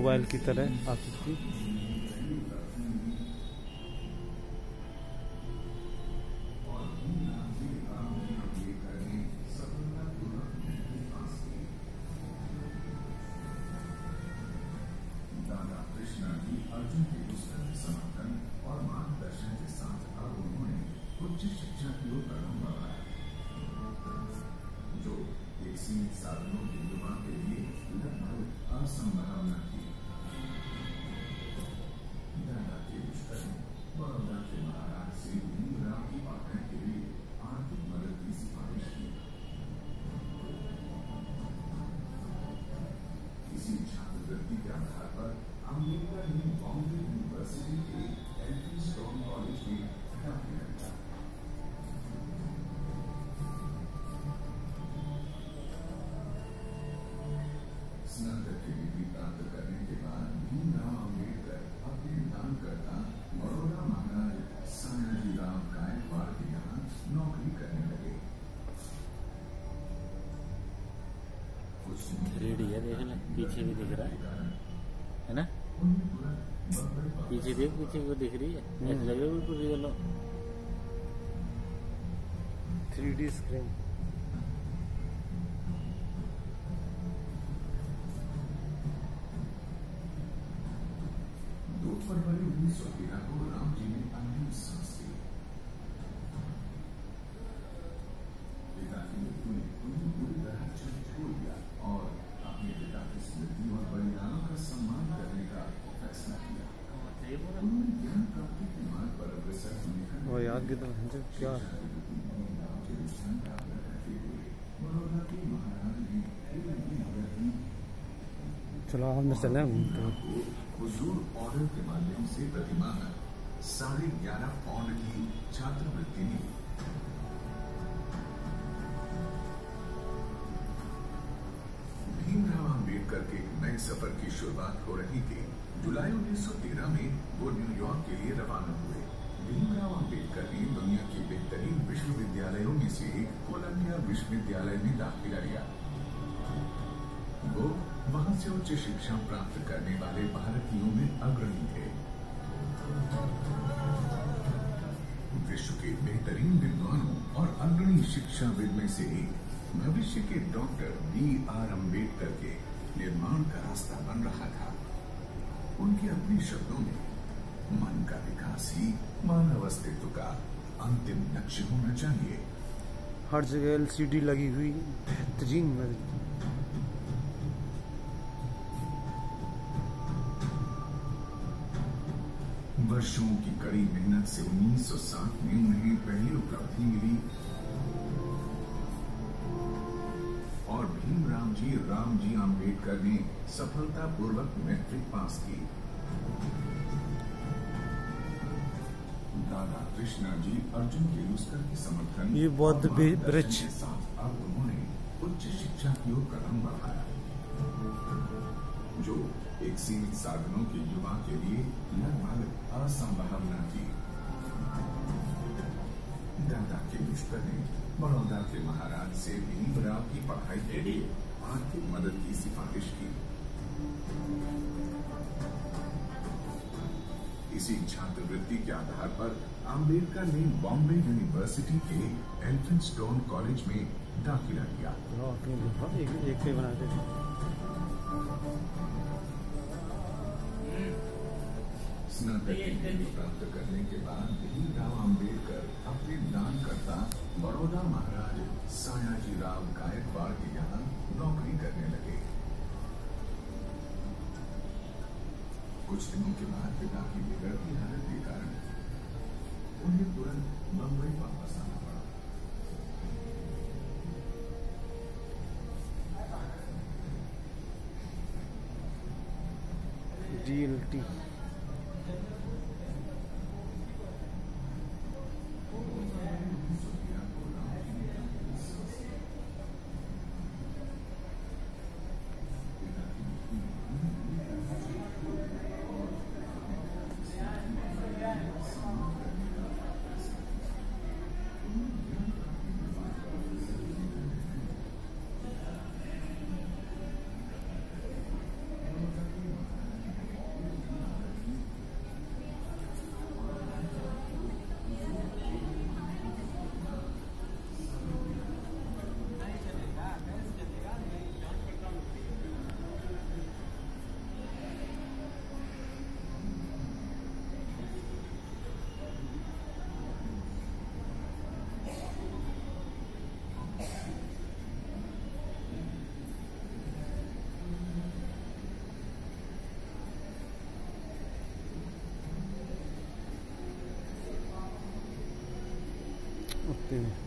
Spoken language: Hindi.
मोबाइल की तरह आकृति। दादा कृष्णा जी अर्जुन के समर्थन और मार्गदर्शन के साथ अब उन्होंने उच्च शिक्षा की ओर कदम बढ़ाया, जो एक सीमित साधनों के युवा के लिए लगभग असंभावना थी। दादा के दुष्कर्म बड़ौदा के महाराज से भीमराव की पढ़ाई के लिए आर्थिक मदद की सिफारिश की। इसी छात्रवृत्ति के आधार पर अम्बेडकर ने बॉम्बे यूनिवर्सिटी के एल्फिंस्टोन कॉलेज में दाखिला लिया। स्नातक की डिग्री प्राप्त करने के बाद भीमराव अम्बेडकर अपने दानकर्ता बड़ौदा महाराज सयाजीराव गायकवाड़ के यहाँ नौकरी करने लगे। रेडी है, देख ले पीछे भी दिख रहा है ना, पीछे देख, पीछे को दिख रही है, ऐसा लगेगा बिल्कुल रियल हो। 3D screen. 2 फरवरी 1913 को राम जी ने अंतिम सांस ली। पिता की मृत्यु ने उन्हें पूरी तरह छोड़ दिया और अपने पिता की स्मृति और बलिदानों का सम्मान करने का फैसला किया। उन्होंने ज्ञान प्राप्ति के मार्ग पर अग्रसर होने का वो याद की तो क्या बड़ौदा के महाराज ने चलो हम चले घूमते हैं। हुजूर ऑर्डर के माध्यम से प्रतिमाह 11.5 पाउंड की छात्रवृत्ति मिली। भीमराव अम्बेडकर के नए सफर की शुरुआत हो रही थी। जुलाई 1913 में वो न्यूयॉर्क के लिए रवाना हुए। भीमराव अम्बेडकर ने दुनिया के बेहतरीन विश्वविद्यालयों में से एक कोलंबिया विश्वविद्यालय में दाखिला लिया। वो वहां से उच्च शिक्षा प्राप्त करने वाले भारतीयों में अग्रणी थे। विश्व के बेहतरीन विद्वानों और अग्रणी शिक्षाविद में से एक भविष्य के डॉक्टर B.R. अम्बेडकर के निर्माण का रास्ता बन रहा था। उनके अपने शब्दों में मन का विकास ही मानव अस्तित्व का अंतिम लक्ष्य होना चाहिए। हर जगह LCD लगी हुई, बेहतरीन लगी। वर्षों की कड़ी मेहनत से 1960 में उन्हें पहली उपलब्धि मिली और भीमराव जी रामजी अम्बेडकर ने सफलतापूर्वक मैट्रिक पास की। दादा कृष्णा जी अर्जुन केलुस्कर के समर्थन ये बौद्ध वृक्ष के साथ अब उन्होंने उच्च शिक्षा की ओर कदम बढ़ाया, जो एक सीमित साधनों के युवा के लिए लगभग असंभावना थी। दादा के दुष्कर ने बड़ौदा के महाराज से भीमराव की पढ़ाई के लिए आर्थिक मदद की सिफारिश की। इसी छात्रवृत्ति के आधार पर अम्बेडकर ने बॉम्बे यूनिवर्सिटी के एल्फिंस्टोन कॉलेज में दाखिला लिया। एक से बना दे। स्नातक की डिग्री प्राप्त करने के बाद भीमराव अम्बेडकर अपने दानकर्ता बड़ौदा महाराज सयाजीराव गायकवाड़ के यहाँ नौकरी करने लगे। कुछ दिनों के बाद पिता की बिगड़ती हालत के कारण उन्हें तुरंत बम्बई वापस आना पड़ा। DLT यूनिवर्सिटी में।